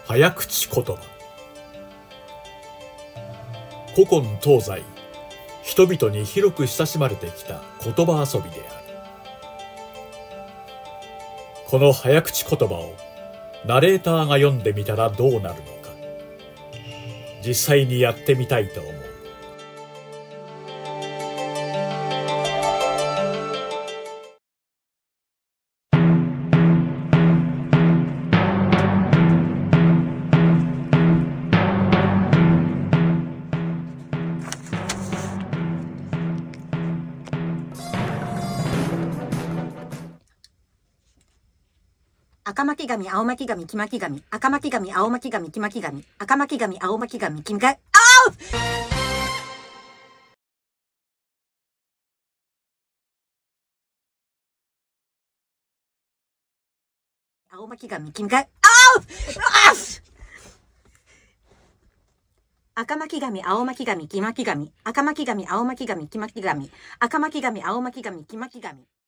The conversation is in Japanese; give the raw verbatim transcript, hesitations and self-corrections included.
早口言葉。古今東西、人々に広く親しまれてきた言葉遊びである。この早口言葉をナレーターが読んでみたらどうなるのか、実際にやってみたいと思う。 赤巻紙、青巻紙、黄巻紙、赤巻紙、青巻紙、黄巻紙、赤巻紙、青巻紙、黄巻紙、あう青巻紙、黄巻紙、あうあ赤巻紙、青巻紙、黄巻紙、赤巻紙、青巻紙、黄巻紙、赤巻紙、青巻紙、黄巻紙。